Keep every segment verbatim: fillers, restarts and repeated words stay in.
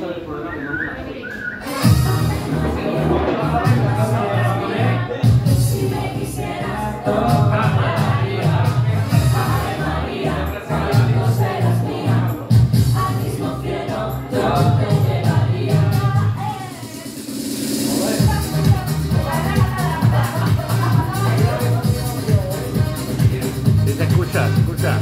sabe el problema que no me la sé. Si me quisieras tocar, Ave María, cuando serás mía, al mismo cielo yo te llevaría. Sí, se escucha, se escucha.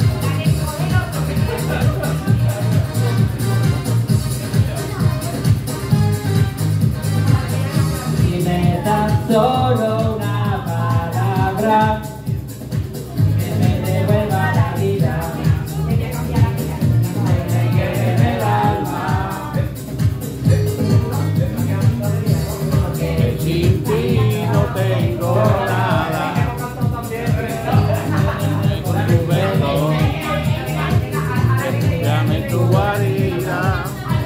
Si me das solo una palabra que me devuelva la vida, que me lleve el alma, Que sin ti no tengo nada. Con tu beso, dame tu guarida.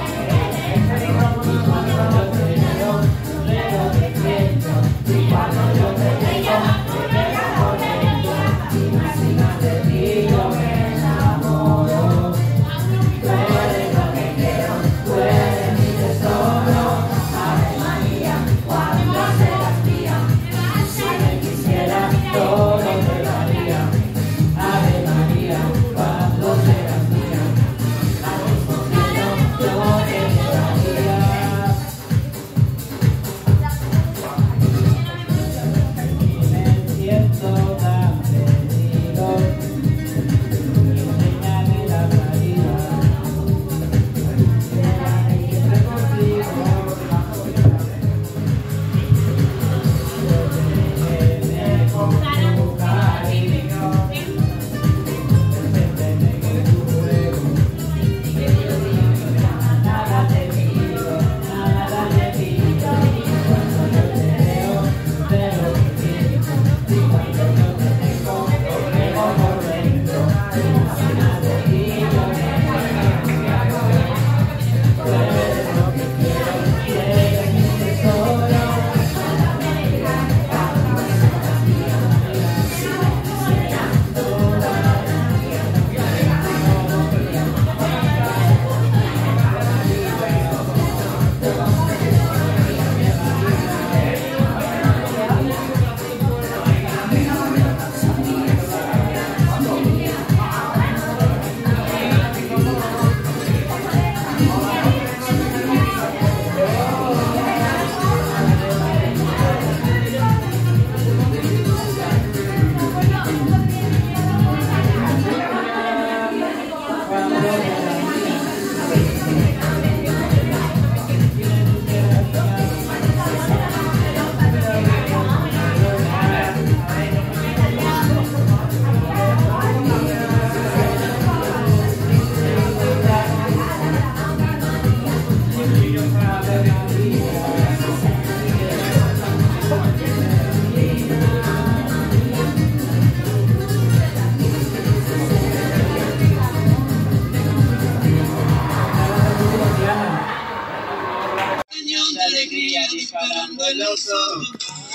Disparando en los ojos,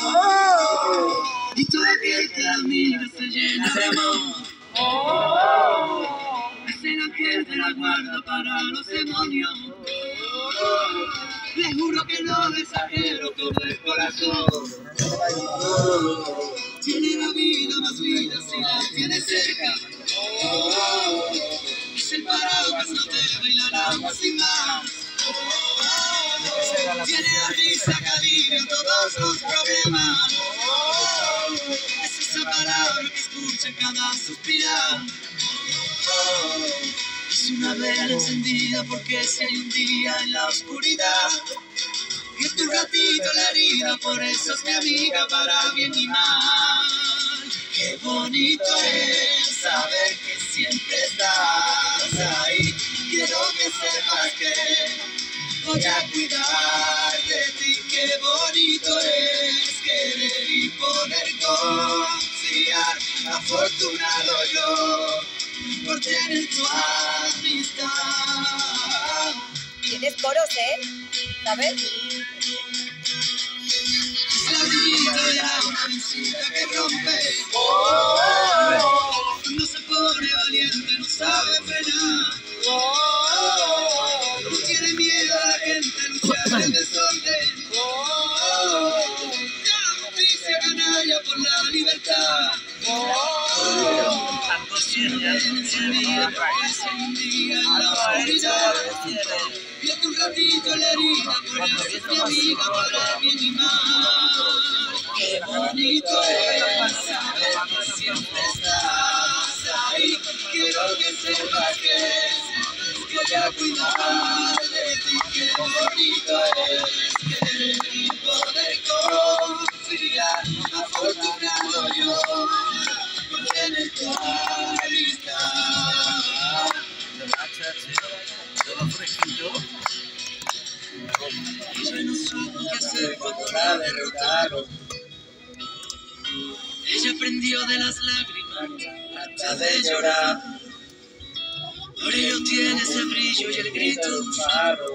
oh, y todo aquel que la mira se llena de amor. Oh, es el ángel de la guarda para los demonios. Oh, le juro que no le exagero como el corazón. Oh, tiene la vida más vida si la tiene cerca. Oh, es el paraguas, no te baila la agua sin más. Tiene la risa que alivia todos los problemas. Oh, es esa palabra que escucha cada suspirar. Oh, es una vela encendida porque si hay un día en la oscuridad y es tu ratito la herida, por eso es mi amiga para bien y mal. Qué bonito es saber que siempre estás ahí. Quiero que sepas que voy a cuidar de ti. Qué bonito es querer y poder confiar. Afortunado yo por tener tu amistad. Tienes coros, ¿eh? ¿Sabes? La brillita de la jovencita que rompe. Oh, no se pone valiente, no sabe frenar. Oh, no tiene miedo a la que experiencia vida, pues un día en la oscuridad. Viendo un ratito la herida, por eso es mi amiga para mi animal. Qué bonito es saber que siempre estás ahí. Quiero que sepas que voy a cuidar de ti. Qué bonito es querer y poder confiar. Afortunado yo por tener tu amistad. Todo fresquito. Ella no supo qué hacer cuando la derrotaron. Ella aprendió de las lágrimas hasta de llorar. Por ello tiene ese brillo y el grito de un faro.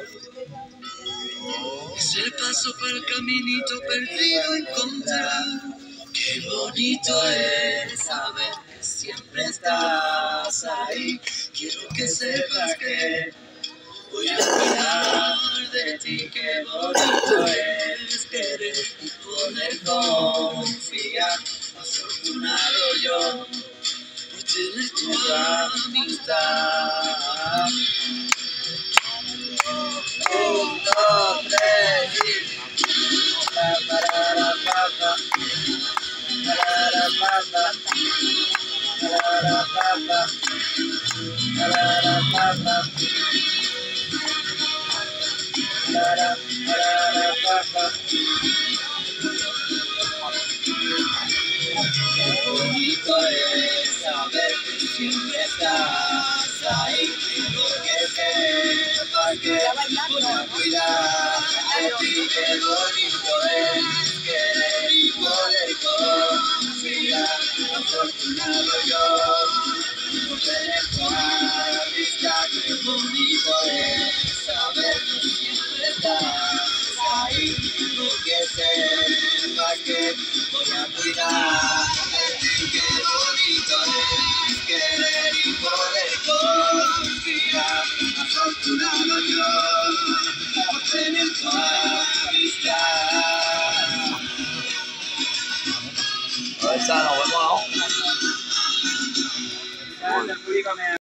Es el paso para el caminito perdido encontrar. Qué bonito es saber que siempre estás ahí. Quiero que sepas que voy a cuidar de ti. Qué bonito es querer y poder confiar. Afortunado yo por tener tu amistad. Un, dos, tres y parara papa, parara papa, parara papa, parara papa, parara parara papa. Qué bonito es saber que siempre estás ahí. Quiero que sepas que voy a cuidar de ti. Qué bonito es querer y poder confiar. Afortunado yo por tener tu amistad. Qué bonito es saber que siempre estás ahí. Quiero que sepas que voy a cuidar de ti. Qué bonito es querer y poder confiar. Afortunado yo por tener tu amistad. Rồi sao nào vẫn không?